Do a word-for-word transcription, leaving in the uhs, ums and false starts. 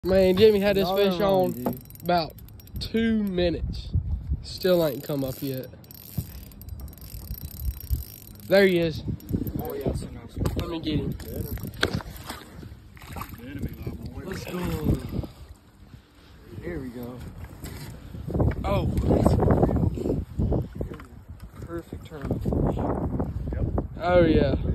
Man, Jimmy had this Y'all fish are wrong, on dude. about two minutes. Still ain't come up yet. There he is. Oh, yeah, so nice. Let me get him. Let's go. Here we go. Oh, Perfect turn. oh yeah.